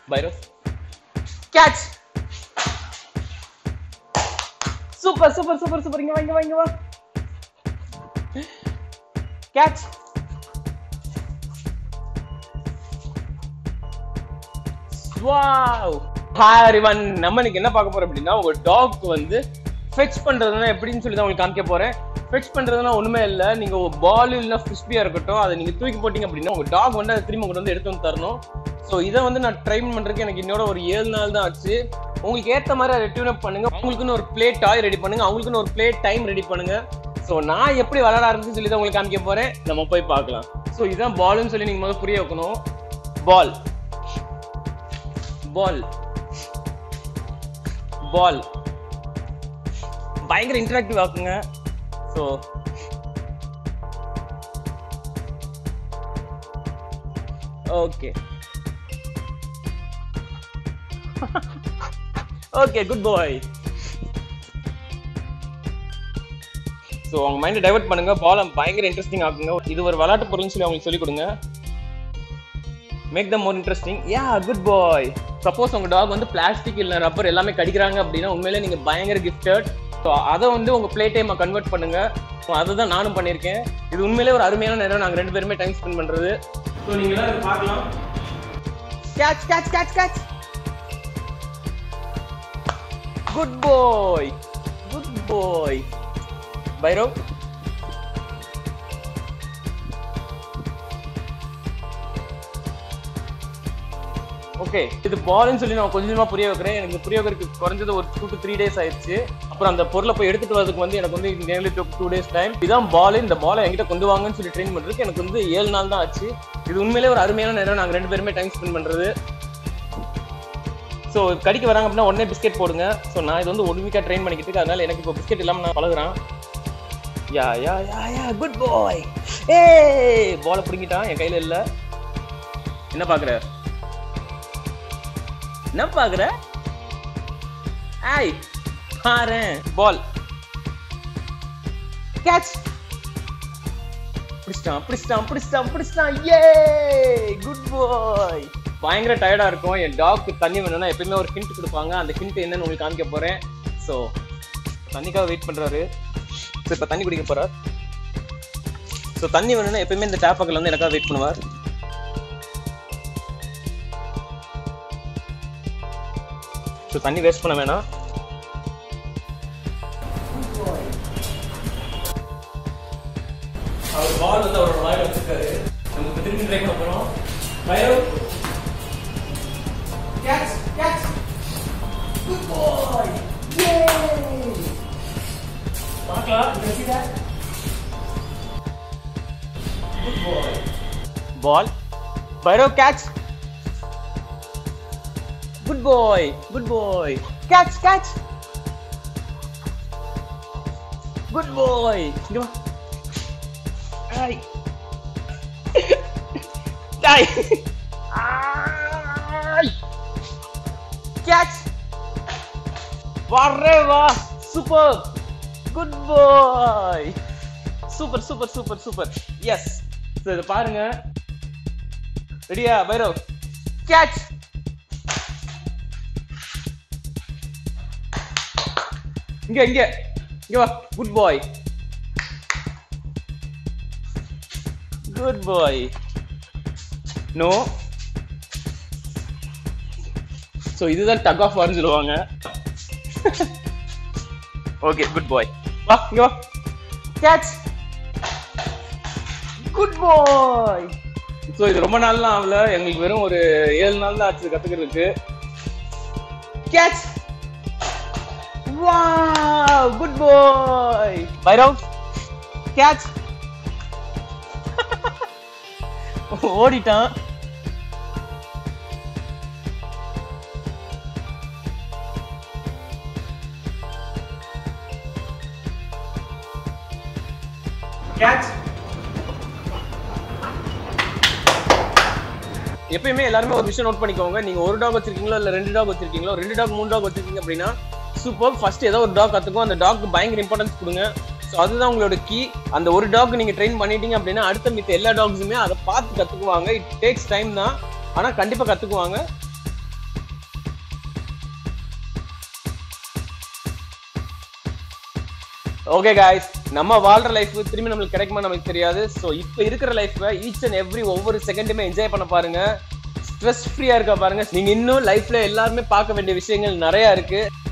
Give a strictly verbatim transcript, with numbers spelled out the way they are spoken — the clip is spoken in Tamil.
Bhairav catch. Super super super super. இங்க வா இங்க வா இங்க வா. கேட்ச். வாவ். Hi everyone. நம்ம இன்னைக்கு என்ன பார்க்க போறோம் அப்படின்னா, உங்க டாக் வந்து ஃபெட்ச் பண்றதுன்னா எப்படின்னு சொல்லி தான் உங்களுக்கு காமிக்க போறேன். ஃபெட்ச் பண்றதுன்னா ஒண்ணுமே இல்லை, நீங்க ஒரு பால் இல்லைன்னா ஃபிஸ்பியா இருக்கட்டும், அதை நீங்க தூக்கி போட்டீங்க அப்படின்னா உங்க டாக் வந்து அதை திரும்ப கொண்டு வந்து எடுத்து வந்து தரணும். ஸோ இதை வந்து நான் ட்ரைன் பண்றதுக்கு எனக்கு இன்னோட ஒரு ஏழு நாள் தான் ஆச்சு. உங்களுக்கு ஏற்ற மாதிரி அதை டியூன் அப் பண்ணுங்க. அவங்களுக்குன்னு ஒரு பிளே டாய் ரெடி பண்ணுங்க, அவங்களுக்குன்னு ஒரு பிளே டைம் ரெடி பண்ணுங்க. ஸோ நான் எப்படி விளையாட ஆரம்பிச்சுன்னு சொல்லி தான் உங்களுக்கு காமிக்க போறேன். நம்ம போய் பார்க்கலாம். ஸோ இதுதான் பால்னு சொல்லி நீங்க முதல்ல புரிய வைக்கணும். பால் பால் பால் பயங்கர இன்டராக்டிவ் ஆக்குங்க. So okay okay good boy. So அவங்க மைண்டை டைவர்ட் பண்ணுங்க, பாலை பயங்கர இன்ட்ரெஸ்டிங் ஆக்குங்க. இது ஒரு விளையாட்டு பொருள்னு சொல்லி அவங்களுக்கு சொல்லிக் கொடுங்க. Make them more interesting. Yeah good boy. Suppose உங்க டாக் வந்து பிளாஸ்டிக் இல்லை ரப்பர் எல்லாமே கடிக்கிறாங்க அப்படின்னா உண்மையிலே நீங்க பயங்கர கிஃப்டட். ஸோ அதை வந்து உங்க பிளே டைமை கன்வெர்ட் பண்ணுங்க. ஸோ அதுதான் நானும் பண்ணியிருக்கேன். இது உண்மையிலே ஒரு அருமையான நேரம், நாங்கள் ரெண்டு பேருமே டைம் ஸ்பெண்ட் பண்றது. ஸோ நீங்க எல்லாரும் பார்க்கலாம். Catch catch catch catch. Good boy good boy. Bhairav okay. இது பால்னு சொல்லி நான் கொஞ்சமா புரிய வைக்கிறேன். எனக்கு புரிய வைக்கிறதுக்கு குறைஞ்சது ஒரு டூ டு த்ரீ டேஸ் ஆயிடுச்சு. அப்புறம் அந்த பொருளை போய் எடுத்துட்டு வரதுக்கு வந்து எனக்கு வந்து நேர்லி டூ டேஸ் டைம். இதான் பால். இந்த பாலை என்கிட்ட கொண்டு வாங்கன்னு சொல்லி ட்ரெயின் பண்றதுக்கு எனக்கு வந்து ஏழு நாள் தான் ஆச்சு. இது உண்மையிலே ஒரு அருமையான நேரம், நாங்கள் ரெண்டு பேருமே டைம் ஸ்பெண்ட் பண்றது. ஸோ கடிக்க வராங்க அப்படின்னா உடனே பிஸ்கெட் போடுங்க. ஸோ நான் இது வந்து ஒன் வீக்காக ட்ரெயின் பண்ணிக்கிட்டு இருக்கேன், அதனால எனக்கு இப்போ பிஸ்கெட் இல்லாமல் நான் பழகுறேன். யா யா யா யா குட் பாய். ஏ பாலை பிடிங்கிட்டான், என் கையில இல்லை. என்ன பாக்குற என்ன பாக்குற? ஐ பாரு பால். கேட்ச். பிடிச்சிட்டான் பிடிச்சிட்டான் பிடிச்சிட்டான் பிடிச்சிட்டான். ஏ குட் பாய். பயங்கர டயர்டா இருக்கும். என் டாக்கு தண்ணி வேணும்னா எப்பயுமே ஒரு ஹிண்ட் கொடுப்பாங்க. அந்த ஹிண்ட் என்னன்னு உங்களுக்கு காமிக்க போறேன். ஸோ தண்ணிக்காக வெயிட் பண்றாரு. ஸோ இப்போ தண்ணி குடிக்க போறார். ஸோ தண்ணி வேணும்னா எப்பயுமே இந்த டேப் பக்கத்துல வந்து எனக்காக வெயிட் பண்ணுவார். ஸோ தண்ணி வேஸ்ட் பண்ண வேணாம். அவர் பால் வந்து அவரோட வாயில வச்சிருக்காரு. நமக்கு திரும்பி ட்ரை பண்ண போறோம். Bhairav catch catch. Good boy. யே பார்க்கலாம். you see that? Good boy. Ball. Bhairav catch. Good boy. Good boy. Catch catch. Good boy. Come on. Ay. Die. Ay. Catch. Vareva. Super. Good boy. Super super super super. Yes. So இத பாருங்க. ரெடியா பைரவ்? Catch. இங்க இங்க இங்க வா. Good boy. Good boy. No. So இதுதான் tug of war சொல்லுவாங்க. Okay, good boy. வா இங்க வா. Catch. Good boy. So இது ரொம்ப நாள்லாம் ஆகல, எங்களுக்கு வெறும் ஒரு ஏழு நாள் தான் ஆச்சு கத்துக்கிறதுக்கு. Catch. Wow, good boy. Bhairav catch. ஓடிட்டான். Catch. எப்பயுமே எல்லாருமே ஒரு விஷயம் நோட் பண்ணிக்கோங்க. நீங்க ஒரு டாக் வச்சிருக்கீங்களோ இல்ல ரெண்டு டாக் வச்சிருக்கீங்களோ, ரெண்டு டாக் மூணு டாக் வச்சிருக்கீங்க அப்படின்னா சூப்பர். ஃபர்ஸ்ட் ஏதோ ஒரு டாக் கத்துக்கும், அந்த டாக்கு பயங்கர இம்பார்ட்டன்ஸ் கொடுங்க. ஸோ அதுதான் உங்களோட கீ. அந்த ஒரு டாக் நீங்க ட்ரெயின் பண்ணிட்டீங்க அப்படின்னா அடுத்த மித்த எல்லா டாக்ஸுமே அதை பார்த்து கத்துக்குவாங்க. இட் டேக்ஸ் டைம் தான், ஆனா கண்டிப்பா கத்துக்குவாங்க. ஓகே காய்ஸ், நம்ம வாழ்ற லைஃப் திரும்பி நம்மளுக்கு கிடைக்குமா நமக்கு தெரியாது. ஸோ இப்போ இருக்கிற லைஃப்பை ஈச் அண்ட் எவ்ரி ஒவ்வொரு செகண்டுமே என்ஜாய் பண்ண பாருங்க. ஸ்ட்ரெஸ் ஃப்ரீயா இருக்க பாருங்க. நீங்க இன்னும் லைஃப்ல எல்லாருமே பார்க்க வேண்டிய விஷயங்கள் நிறைய இருக்கு.